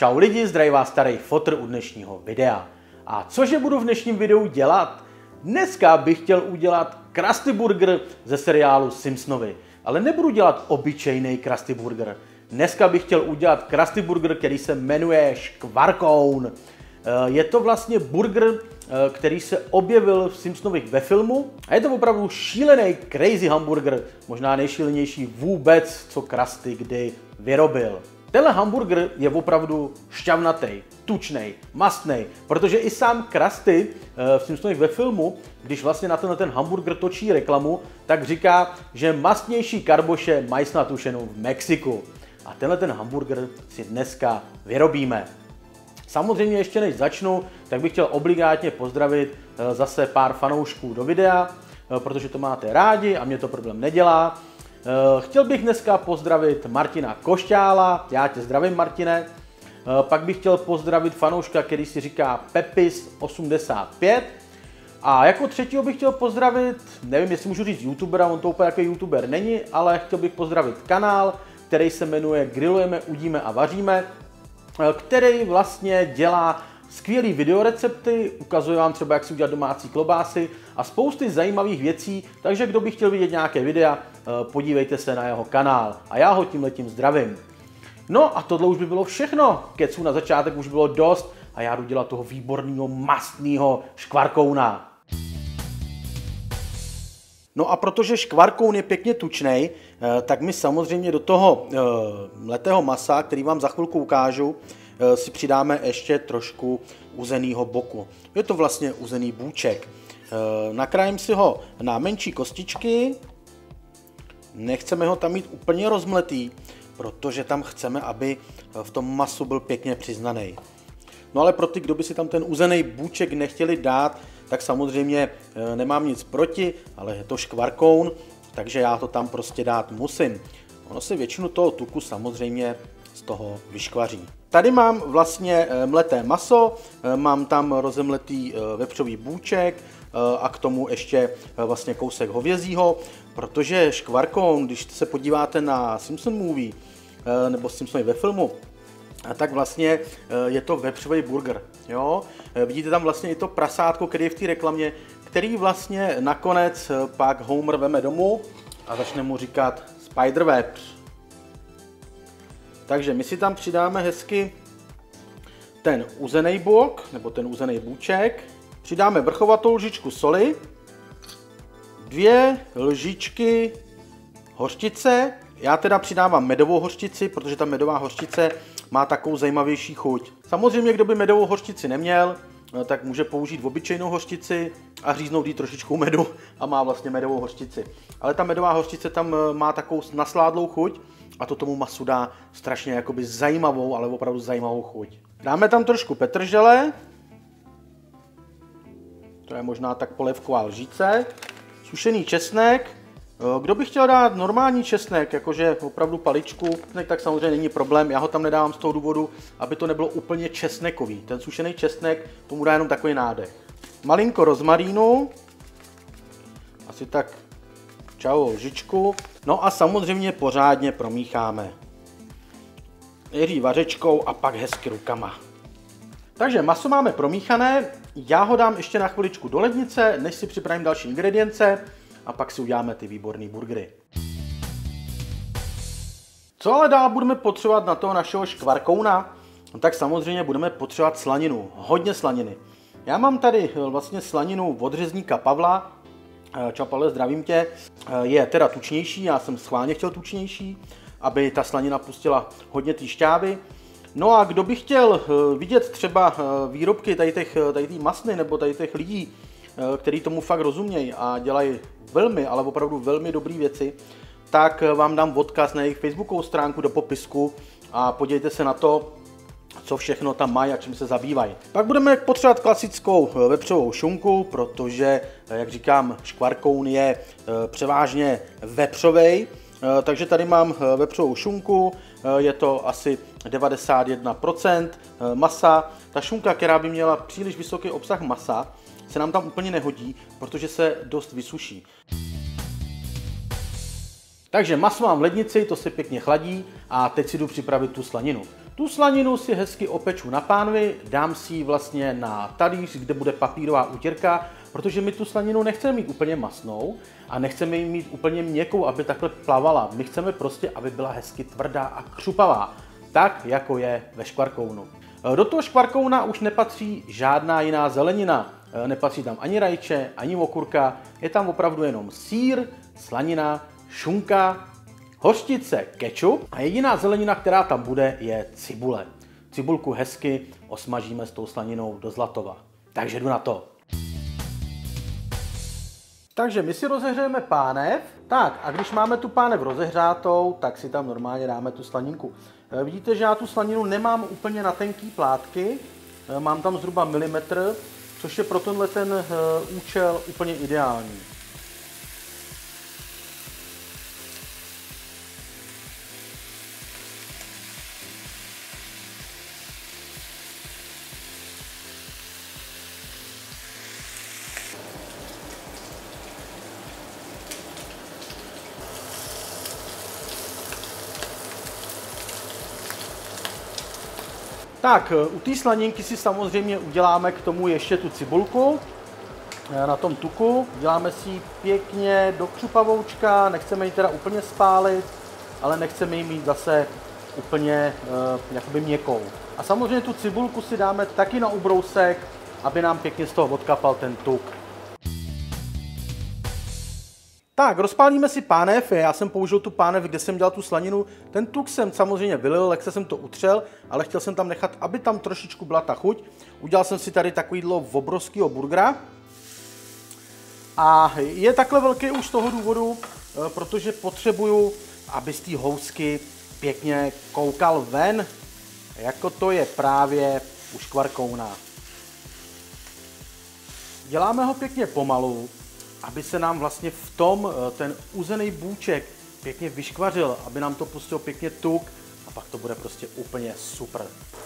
Čau lidi, zdraví vás starý fotr u dnešního videa. A cože budu v dnešním videu dělat? Dneska bych chtěl udělat Krusty Burger ze seriálu Simpsonovi. Ale nebudu dělat obyčejný Krusty Burger. Dneska bych chtěl udělat Krusty Burger, který se jmenuje Škvarkoun. Je to vlastně burger, který se objevil v Simpsonových ve filmu a je to opravdu šílený crazy hamburger, možná nejšílenější vůbec, co Krusty kdy vyrobil. Tenhle hamburger je opravdu šťavnatý, tučný, mastný, protože i sám Krusty v Simpsonových ve filmu, když vlastně na ten hamburger točí reklamu, tak říká, že mastnější karboše mají snad už jenom v Mexiku. A tenhle ten hamburger si dneska vyrobíme. Samozřejmě ještě než začnu, tak bych chtěl obligátně pozdravit zase pár fanoušků do videa, protože to máte rádi a mě to problém nedělá. Chtěl bych dneska pozdravit Martina Košťála, já tě zdravím Martine. Pak bych chtěl pozdravit fanouška, který si říká Pepis85. A jako třetího bych chtěl pozdravit, nevím jestli můžu říct youtubera, on to úplně jako youtuber není, ale chtěl bych pozdravit kanál, který se jmenuje Grillujeme, udíme a vaříme, který vlastně dělá skvělý videorecepty, ukazuje vám třeba, jak si udělat domácí klobásy a spousty zajímavých věcí, takže kdo by chtěl vidět nějaké videa, podívejte se na jeho kanál a já ho tímhletím zdravím. No a tohle už by bylo všechno, keců na začátek už bylo dost a já jdu dělat toho výborného mastného škvarkouna. No a protože škvarkoun je pěkně tučnej, tak my samozřejmě do toho mletého masa, který vám za chvilku ukážu, si přidáme ještě trošku uzenýho boku. Je to vlastně uzený bůček. Nakrájím si ho na menší kostičky, nechceme ho tam mít úplně rozmletý, protože tam chceme, aby v tom masu byl pěkně přiznaný. No ale pro ty, kdo by si tam ten uzený bůček nechtěli dát, tak samozřejmě nemám nic proti, ale je to škvarkoun, takže já to tam prostě dát musím. Ono si většinu toho tuku samozřejmě z toho vyškvaří. Tady mám vlastně mleté maso, mám tam rozemletý vepřový bůček a k tomu ještě vlastně kousek hovězího, protože škvarkoun, když se podíváte na Simpson movie nebo Simpsonovi ve filmu, tak vlastně je to vepřový burger. Jo? Vidíte tam vlastně i to prasátko, který je v té reklamě, který vlastně nakonec pak Homer veme domů a začne mu říkat Spiderweb. Takže my si tam přidáme hezky ten uzený bok, nebo ten uzený bůček. Přidáme vrchovatou lžičku soli, 2 lžičky hořčice. Já teda přidávám medovou hořčici, protože ta medová hořčice má takovou zajímavější chuť. Samozřejmě, kdo by medovou hořčici neměl, tak může použít obyčejnou hořčici a říznout jí trošičku medu a má vlastně medovou hořčici. Ale ta medová hořčice tam má takovou nasládlou chuť a to tomu masu dá strašně jakoby zajímavou, ale opravdu zajímavou chuť. Dáme tam trošku petržele, to je možná tak polévková lžíce, sušený česnek. Kdo by chtěl dát normální česnek, jakože opravdu paličku, tak samozřejmě není problém, já ho tam nedávám z toho důvodu, aby to nebylo úplně česnekový. Ten sušený česnek tomu dá jenom takový nádech. Malinko rozmarínu, asi tak čau lžičku, no a samozřejmě pořádně promícháme. Nejdřív vařečkou a pak hezky rukama. Takže maso máme promíchané, já ho dám ještě na chviličku do lednice, než si připravím další ingredience, a pak si uděláme ty výborné burgery. Co ale dál budeme potřebovat na toho našeho škvarkouna? No tak samozřejmě budeme potřebovat slaninu, hodně slaniny. Já mám tady vlastně slaninu od řezníka Pavla. Čau Pavle, zdravím tě. Je teda tučnější, já jsem schválně chtěl tučnější, aby ta slanina pustila hodně té šťávy. No a kdo by chtěl vidět třeba výrobky tady té masny nebo tady těch lidí, který tomu fakt rozumějí a dělají velmi, ale opravdu velmi dobré věci, tak vám dám odkaz na jejich facebookovou stránku do popisku a podívejte se na to, co všechno tam mají a čím se zabývají. Pak budeme potřebovat klasickou vepřovou šunku, protože, jak říkám, škvarkoun je převážně vepřovej, takže tady mám vepřovou šunku, je to asi 91% masa. Ta šunka, která by měla příliš vysoký obsah masa, se nám tam úplně nehodí, protože se dost vysuší. Takže maso mám v lednici, to se pěkně chladí a teď si jdu připravit tu slaninu. Tu slaninu si hezky opeču na pánvi, dám si ji vlastně na talíř, kde bude papírová utěrka, protože my tu slaninu nechceme mít úplně masnou a nechceme ji mít úplně měkkou, aby takhle plavala. My chceme prostě, aby byla hezky tvrdá a křupavá, tak jako je ve škvarkounu. Do toho škvarkouna už nepatří žádná jiná zelenina. Nepatří tam ani rajče, ani okurka, je tam opravdu jenom sýr, slanina, šunka, hořčice, kečup a jediná zelenina, která tam bude, je cibule. Cibulku hezky osmažíme s tou slaninou do zlatova. Takže jdu na to. Takže my si rozehřejeme pánev. Tak a když máme tu pánev rozehřátou, tak si tam normálně dáme tu slaninku. Vidíte, že já tu slaninu nemám úplně na tenký plátky, mám tam zhruba milimetr, což je pro tenhle ten účel úplně ideální. Tak, u té slaninky si samozřejmě uděláme k tomu ještě tu cibulku na tom tuku. Děláme si ji pěkně do křupavoučka, nechceme ji teda úplně spálit, ale nechceme ji mít zase úplně jakoby měkkou. A samozřejmě tu cibulku si dáme taky na ubrousek, aby nám pěkně z toho odkapal ten tuk. Tak, rozpálíme si pánev, já jsem použil tu pánev, kde jsem dělal tu slaninu. Ten tuk jsem samozřejmě vylil, lehce jsem to utřel, ale chtěl jsem tam nechat, aby tam trošičku byla ta chuť. Udělal jsem si tady takovýhle obrovskýho burgera. A je takhle velký už z toho důvodu, protože potřebuju, aby z té housky pěkně koukal ven, jako to je právě u škvarkouna. Děláme ho pěkně pomalu, aby se nám vlastně v tom ten uzený bůček pěkně vyškvařil, aby nám to pustil pěkně tuk a pak to bude prostě úplně super.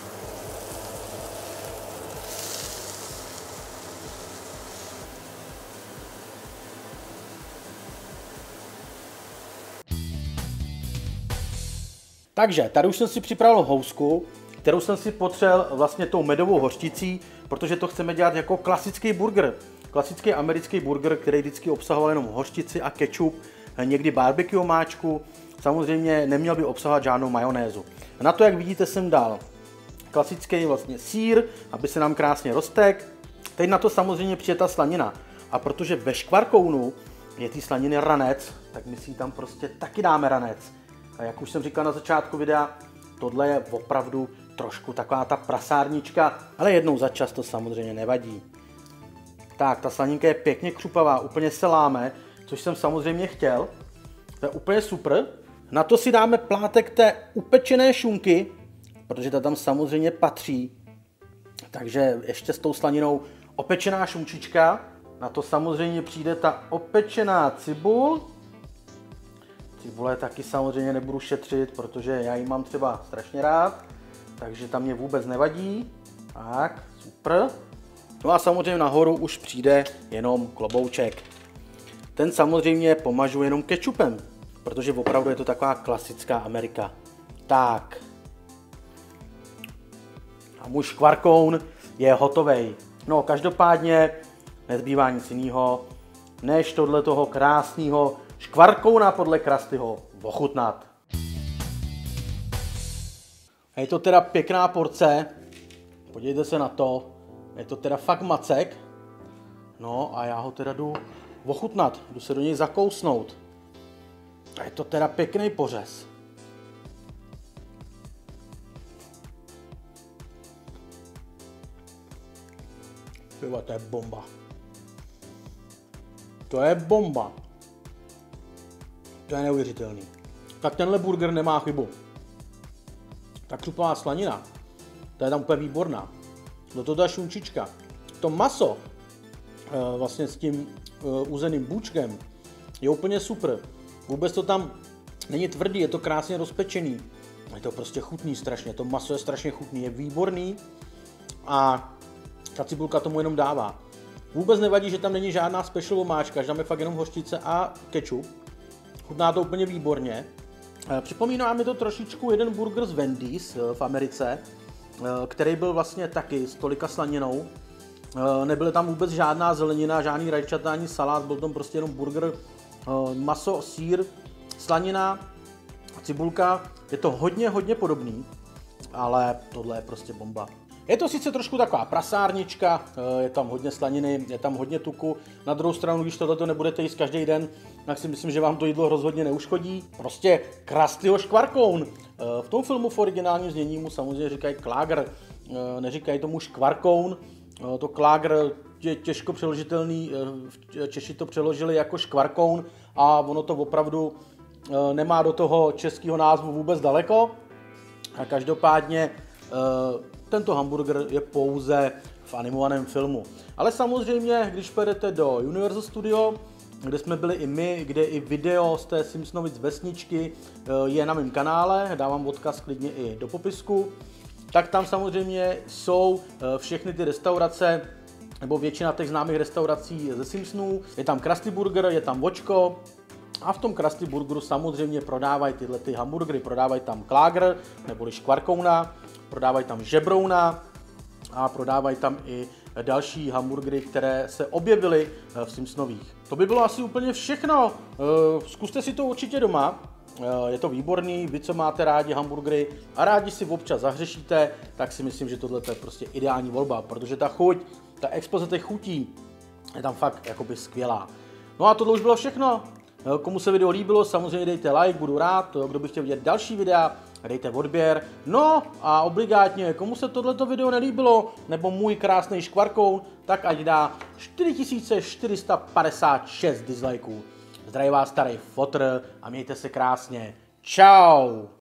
Takže tady už jsem si připravil housku, kterou jsem si potřel vlastně tou medovou hořčicí, protože to chceme dělat jako klasický burger. Klasický americký burger, který vždycky obsahoval jenom hořčici a kečup, někdy barbecue omáčku, samozřejmě neměl by obsahovat žádnou majonézu. Na to, jak vidíte, jsem dal klasický vlastně sýr, aby se nám krásně roztek. Teď na to samozřejmě přijde ta slanina. A protože ve škvarkounu je té slaniny ranec, tak my si tam prostě taky dáme ranec. A jak už jsem říkal na začátku videa, tohle je opravdu trošku taková ta prasárnička, ale jednou za čas to samozřejmě nevadí. Tak, ta slaninka je pěkně křupavá, úplně se láme, což jsem samozřejmě chtěl. To je úplně super. Na to si dáme plátek té upečené šunky, protože ta tam samozřejmě patří. Takže ještě s tou slaninou opečená šunčička. Na to samozřejmě přijde ta opečená cibul. Cibule taky samozřejmě nebudu šetřit, protože já ji mám třeba strašně rád, takže tam mě vůbec nevadí. Tak, super. No a samozřejmě nahoru už přijde jenom klobouček. Ten samozřejmě pomažu jenom kečupem, protože opravdu je to taková klasická Amerika. Tak. A můj škvarkoun je hotovej. No každopádně nezbývá nic jiného, než tohle toho krásného škvarkouna podle Krustyho ochutnat. Je to teda pěkná porce, podívejte se na to, je to teda fakt macek. No a já ho teda jdu ochutnat, jdu se do něj zakousnout. A je to teda pěkný pořez. Tyva, to je bomba. To je bomba. To je neuvěřitelný. Tak tenhle burger nemá chybu. Ta křupavá slanina, ta je tam úplně výborná. Do toho ta šunčička. To maso vlastně s tím uzeným bůčkem je úplně super. Vůbec to tam není tvrdý, je to krásně rozpečený. Je to prostě chutný strašně, to maso je strašně chutný, je výborný a ta cibulka tomu jenom dává. Vůbec nevadí, že tam není žádná special omáčka, že tam je fakt jenom hořčice a kečup. Chutná to úplně výborně. Připomíná mi to trošičku jeden burger z Wendy's v Americe, který byl vlastně taky s tolika slaninou. Nebyla tam vůbec žádná zelenina, žádný rajčata ani salát, byl tam prostě jenom burger, maso, sýr, slanina, cibulka. Je to hodně podobný, ale tohle je prostě bomba. Je to sice trošku taková prasárnička, je tam hodně slaniny, je tam hodně tuku. Na druhou stranu, když tohleto nebudete jíst každý den, tak si myslím, že vám to jídlo rozhodně neuškodí. Prostě Krustyho škvarkoun. V tom filmu v originálním znění mu samozřejmě říkají klágr, neříkají tomu škvarkoun. To klágr je těžko přeložitelný, Češi to přeložili jako škvarkoun a ono to opravdu nemá do toho českého názvu vůbec daleko. A každopádně tento hamburger je pouze v animovaném filmu. Ale samozřejmě, když pojedete do Universal Studio, kde jsme byli i my, kde i video z té Simpsonovic vesničky je na mém kanále, dávám odkaz klidně i do popisku, tak tam samozřejmě jsou všechny ty restaurace, nebo většina těch známých restaurací ze Simpsonů. Je tam Krusty Burger, je tam Vočko a v tom Krusty Burgeru samozřejmě prodávají tyhle ty hamburgery, prodávají tam klágr, neboli škvarkouna, prodávají tam žebrouna a prodávají tam i další hamburgery, které se objevily v Simpsonových. To by bylo asi úplně všechno. Zkuste si to určitě doma. Je to výborný, vy co máte rádi hamburgery a rádi si občas zahřešíte, tak si myslím, že tohle je prostě ideální volba, protože ta chuť, ta exploze těch chutí je tam fakt jakoby skvělá. No a tohle už bylo všechno. Komu se video líbilo, samozřejmě dejte like, budu rád. Kdo by chtěl vidět další videa, dejte odběr. No a obligátně, komu se tohleto video nelíbilo, nebo můj krásný škvarkoun, tak ať dá 4456 dislikeů. Zdraví vás starý fotr a mějte se krásně. Čau!